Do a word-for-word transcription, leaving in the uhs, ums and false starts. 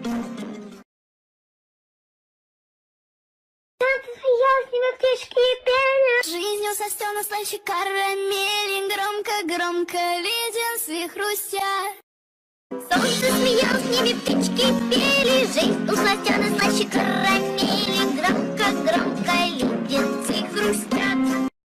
Жизнью состёна слаще карамели, громко-громко леденцы хрустят. Солнце смеялось, в небе птички пели, жизнь у сластена слаще карамели.